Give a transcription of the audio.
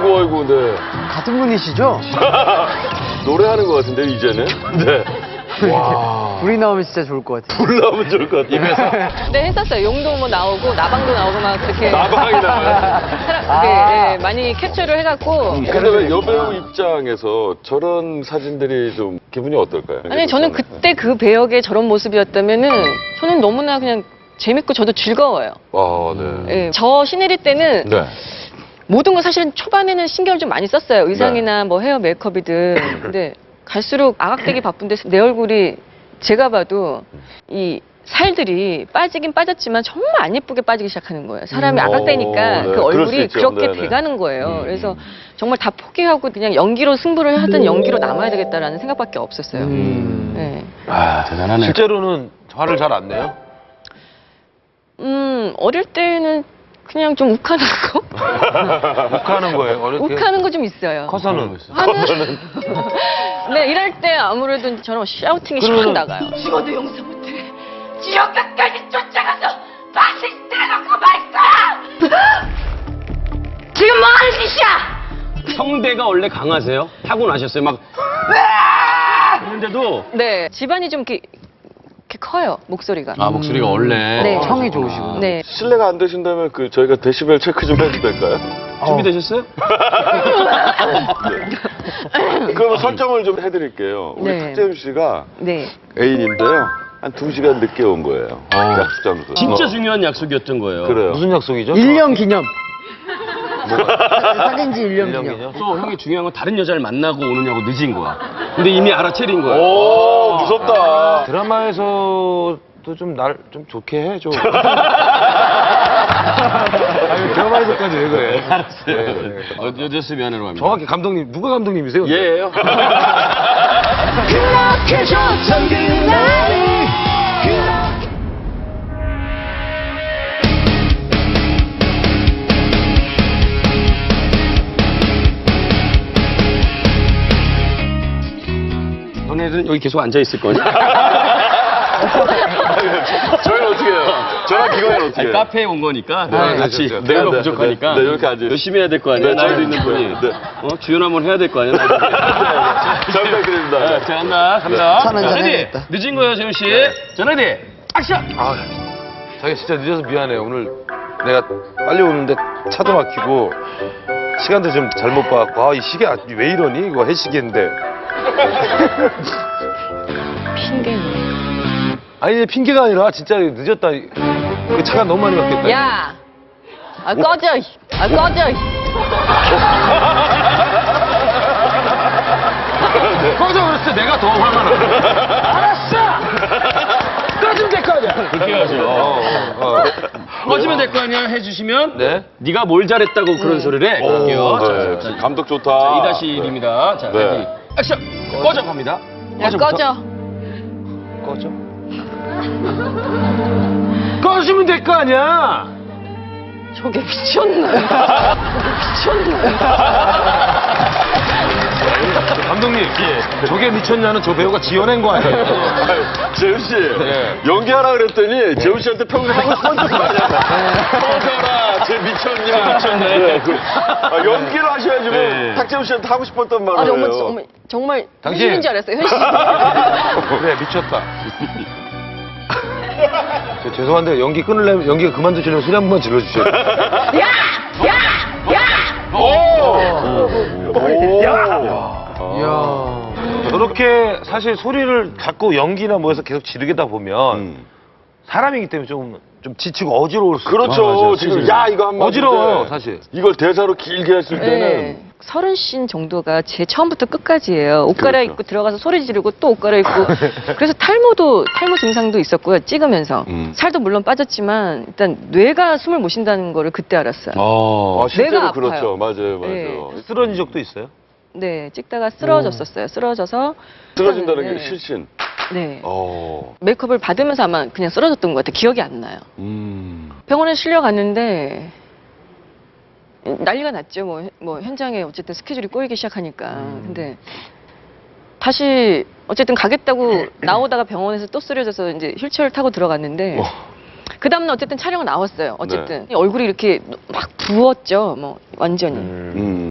아이고, 네. 같은 분이시죠? 노래하는 것 같은데, 이제는? 네. 와. 불이 나오면 진짜 좋을 것 같아요. 불 나오면 좋을 것 같아요. 입에서. 네, 했었어요. 용도 뭐 나오고, 나방도 나오고 막 그렇게. 나방이 나와요. 네, 많이 캡처를 해갖고. 근데 왜 여배우 입장에서 저런 사진들이 좀 기분이 어떨까요? 아니, 저는 그때 그 배역의 저런 모습이었다면은 저는 너무나 그냥 재밌고 저도 즐거워요. 아, 네. 네, 저 시네리 때는 네. 모든 거 사실은 초반에는 신경을 좀 많이 썼어요. 의상이나 뭐 헤어 메이크업이든. 근데 갈수록 아각되기 바쁜데 내 얼굴이 제가 봐도 이 살들이 빠지긴 빠졌지만 정말 안 예쁘게 빠지기 시작하는 거예요. 사람이 아각되니까 네. 그 그럴 수 얼굴이 있죠. 그렇게 네네. 돼가는 거예요. 그래서 정말 다 포기하고 그냥 연기로 승부를 하든 연기로 남아야 되겠다라는 생각밖에 없었어요. 네. 아, 대단하네. 실제로는 화를 잘 안 내요? 어릴 때는 그냥 좀 욱하는 거? 욱하는 거예요? 어릴 때? 욱하는 거 좀 있어요. 커서는? 화는 네, 이럴 때 아무래도 저는 샤우팅이 샥 나가요. 죽어도 용서 못해. 지옥 끝까지 쫓아가서 맛을 때려놓고 말 거야. 지금 뭐 하는 짓이야? 성대가 원래 강하세요? 타고나셨어요? 막 했는데도 네, 집안이 좀 이렇게 커요, 목소리가. 아, 목소리가 원래 네. 청이 좋으시구나. 네. 실례가 안 되신다면 저희가 데시벨 체크 좀 해도 될까요? 준비되셨어요? 네. 그럼 설정을 좀 해드릴게요. 우리 네. 탁재훈 씨가 네. 애인인데요. 한 2시간 늦게 온 거예요. 약속 장소. 진짜 중요한 약속이었던 거예요. 그래요. 무슨 약속이죠? 1년 기념. 사귄 지 1년 기념. 또 형이 중요한 건 다른 여자를 만나고 오느냐고 늦은 거야. 근데 이미 알아채린 거야. 오, 무섭다. 드라마에서도 좀 날 좀 좋게 해, 좀. 아니, 드라마에서까지 왜 그래? 알았어요. 네. 여자스 미안해로 합니다. 정확히 감독님, 누가 감독님이세요? 예예요. 그렇게 좋던 그날이 너네들은 여기 계속 앉아 있을 거냐? 저희는 어떻게 해요? 저랑 기광이는 어떻게 해요? 카페에 온 거니까 네, 같이 네, 네. 내가 네, 부족하니까 네, 이렇게 앉아요. 열심히 해야 될 거 아니야. 네, 나이도 저희- 있는 분이. 네. 주연 한번 해야 될 거 아니야. 잘 부탁드립니다. 자, 갑니다. 차 한잔 레디. 해야겠다. 늦은 거예요, 재훈 씨. 자, 레디. 액션. 아, 자기 진짜 늦어서 미안해. 오늘 내가 빨리 오는데 차도 막히고 시간도 좀 잘못 봐갖고 아, 이 시계 왜 이러니? 이거 해시계인데. 핑계네. 아니 핑계가 아니라 진짜 늦었다. 그 차가 너무 많이 막혔다. 야! 아, 꺼져! 아, 꺼져! 꺼져 그랬을 때 내가 더 화가 나. 알았어. 꺼지면 될 거 아니야. 그렇게 하죠. 꺼지면 될 거 아니야 해주시면 네. 네가 뭘 잘했다고 그런 소리를 해. 갈게요. 네, 자, 감독 좋다. 2-1입니다. 자, 네. 레디. 액션. 꺼져 갑니다. 야, 꺼져! 꺼져. 꺼지면 될 거 아니야. 저게 미쳤나? 저게 미쳤나? 감독님, 저게 미쳤냐는 저 배우가 지어낸 거 아니에요? 재훈 씨, 네. 연기하라 그랬더니 재훈 씨한테 평소에 하고 싶은 거 아니야? 꺼져라, 쟤 미쳤냐? 미쳤네. 네, 연기를 하셔야지 뭐 네. 탁재훈 씨한테 하고 싶었던 말을 아, 해요. 정말 당신. 현실인 줄 알았어요, 현실. 그래, 미쳤다. 저 죄송한데 연기 끊으려면 연기가 그만두시려면 소리 한 번만 질러주셔야 돼요. 야! 야! 야! 이야. 저렇게 사실 소리를 자꾸 연기나 뭐해서 계속 지르겠다 보면 사람이기 때문에 좀 지치고 어지러울 수 그렇죠. 지금 야 이거 한 번. 어지러워요, 사실. 이걸 대사로 길게 했을 때는 네. 30씬 정도가 제 처음부터 끝까지예요. 옷 갈아입고 그렇죠. 들어가서 소리 지르고 또 옷 갈아입고. 그래서 탈모 증상도 있었고요. 찍으면서. 살도 물론 빠졌지만 일단 뇌가 숨을 못 쉰다는 거를 그때 알았어요. 실제로 뇌가 그렇죠. 아파요. 맞아요. 네. 쓰러진 적도 있어요? 네, 찍다가 쓰러졌었어요. 쓰러져서 쓰러진다는 게 네. 실신. 네. 어. 메이크업을 받으면서 아마 그냥 쓰러졌던 것 같아요. 기억이 안 나요. 병원에 실려갔는데 난리가 났죠. 뭐 현장에 어쨌든 스케줄이 꼬이기 시작하니까. 근데 다시 어쨌든 가겠다고 나오다가 병원에서 또 쓰러져서 이제 휠체어를 타고 들어갔는데 그 다음날 어쨌든 촬영은 나왔어요. 어쨌든 얼굴이 이렇게 막 부었죠. 뭐 완전히.